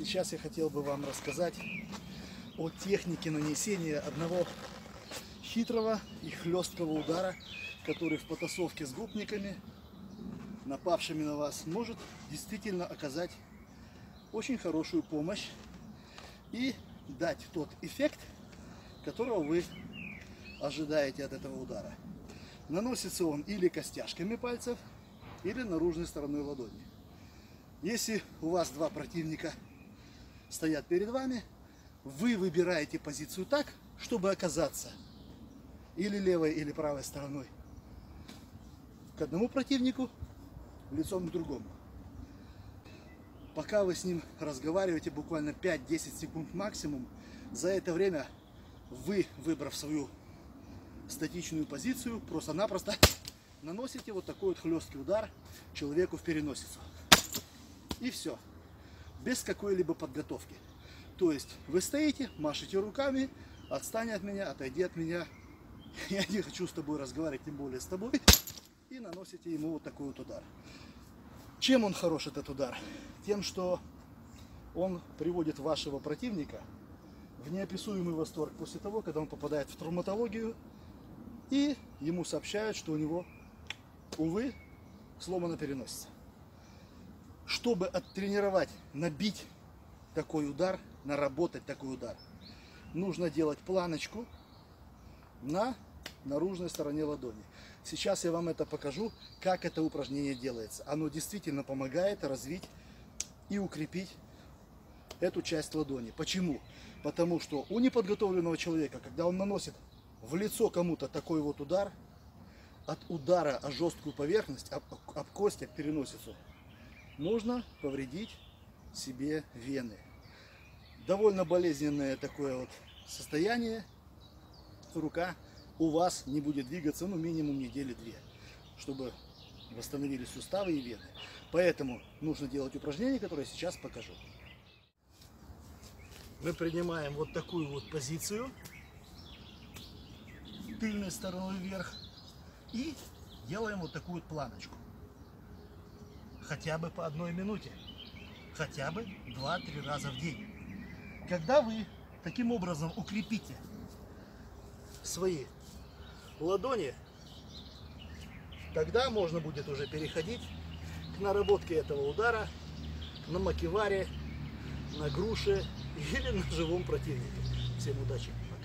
Сейчас я хотел бы вам рассказать о технике нанесения одного хитрого и хлесткого удара, который в потасовке с гопниками, напавшими на вас, может действительно оказать очень хорошую помощь и дать тот эффект, которого вы ожидаете от этого удара. Наносится он или костяшками пальцев, или наружной стороной ладони. Если у вас два противника стоят перед вами, вы выбираете позицию так, чтобы оказаться или левой, или правой стороной к одному противнику, лицом к другому. Пока вы с ним разговариваете, буквально 5-10 секунд максимум, за это время вы, выбрав свою статичную позицию, просто-напросто наносите вот такой вот хлесткий удар человеку в переносицу. И все. Без какой-либо подготовки. То есть вы стоите, машете руками, отстань от меня, отойди от меня, я не хочу с тобой разговаривать, тем более с тобой, и наносите ему вот такой вот удар. Чем он хорош, этот удар? Тем, что он приводит вашего противника в неописуемый восторг после того, когда он попадает в травматологию, и ему сообщают, что у него, увы, сломана переносица. Чтобы оттренировать, набить такой удар, наработать такой удар, нужно делать планочку на наружной стороне ладони. Сейчас я вам это покажу, как это упражнение делается. Оно действительно помогает развить и укрепить эту часть ладони. Почему? Потому что у неподготовленного человека, когда он наносит в лицо кому-то такой вот удар, от удара о жесткую поверхность, об кость, об переносицу, можно повредить себе вены. Довольно болезненное такое вот состояние. Рука у вас не будет двигаться, ну, минимум недели-две, чтобы восстановились суставы и вены. Поэтому нужно делать упражнение, которое я сейчас покажу. Мы принимаем вот такую вот позицию, тыльной стороной вверх, и делаем вот такую вот планочку. Хотя бы по 1 минуте, хотя бы 2-3 раза в день. Когда вы таким образом укрепите свои ладони, тогда можно будет уже переходить к наработке этого удара на макеваре, на груше или на живом противнике. Всем удачи!